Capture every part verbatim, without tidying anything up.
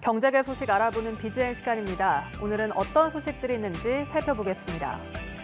경제계 소식 알아보는 비지엔 시간입니다. 오늘은 어떤 소식들이 있는지 살펴보겠습니다.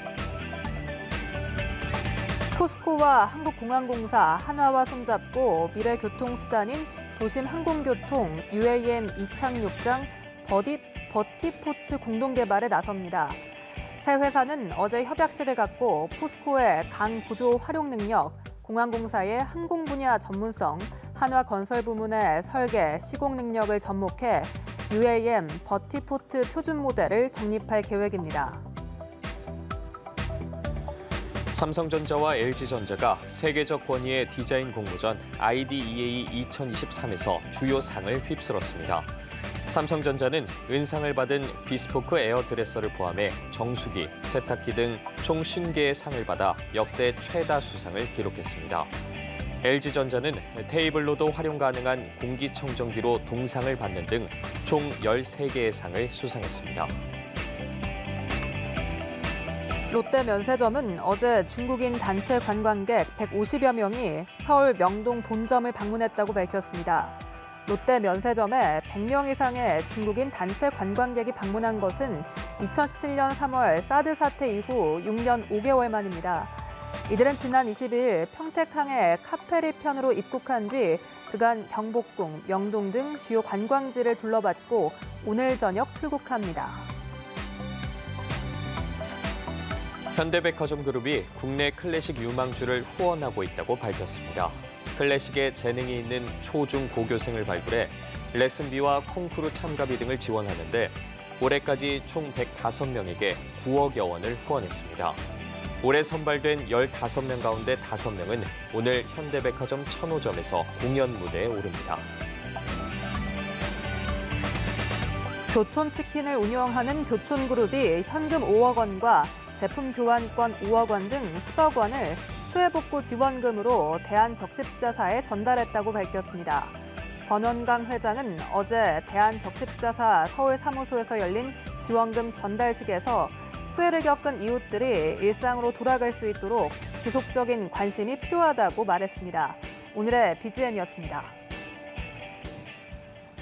포스코와 한국공항공사, 한화와 손잡고 미래 교통수단인 도심항공교통 유에이엠 이착륙장 버디, 버티포트 공동개발에 나섭니다. 새 회사는 어제 협약식을 갖고 포스코의 강 구조 활용 능력, 공항공사의 항공 분야 전문성, 한화건설 부문의 설계, 시공 능력을 접목해 유에이엠 버티포트 표준 모델을 정립할 계획입니다. 삼성전자와 엘지전자가 세계적 권위의 디자인 공모전 아이디이에이 이천이십삼에서 주요 상을 휩쓸었습니다. 삼성전자는 은상을 받은 비스포크 에어드레서를 포함해 정수기, 세탁기 등 총 쉰 개의 상을 받아 역대 최다 수상을 기록했습니다. 엘지전자는 테이블로도 활용 가능한 공기청정기로 동상을 받는 등 총 열세 개의 상을 수상했습니다. 롯데 면세점은 어제 중국인 단체 관광객 백오십여 명이 서울 명동 본점을 방문했다고 밝혔습니다. 롯데 면세점에 백 명 이상의 중국인 단체 관광객이 방문한 것은 이천십칠 년 삼월 사드 사태 이후 육 년 오 개월 만입니다. 이들은 지난 이십 일 평택항에 카페리편으로 입국한 뒤 그간 경복궁, 명동 등 주요 관광지를 둘러봤고 오늘 저녁 출국합니다. 현대백화점 그룹이 국내 클래식 유망주를 후원하고 있다고 밝혔습니다. 클래식에 재능이 있는 초, 중, 고교생을 발굴해 레슨비와 콩쿠르 참가비 등을 지원하는데 올해까지 총 백오 명에게 구억여 원을 후원했습니다. 올해 선발된 열다섯 명 가운데 다섯 명은 오늘 현대백화점 천호점에서 공연 무대에 오릅니다. 교촌치킨을 운영하는 교촌그룹이 현금 오억 원과 제품 교환권 오억 원 등 십억 원을 수해복구 지원금으로 대한적십자사에 전달했다고 밝혔습니다. 권원강 회장은 어제 대한적십자사 서울 사무소에서 열린 지원금 전달식에서 수해를 겪은 이웃들이 일상으로 돌아갈 수 있도록 지속적인 관심이 필요하다고 말했습니다. 오늘의 비지엔이었습니다.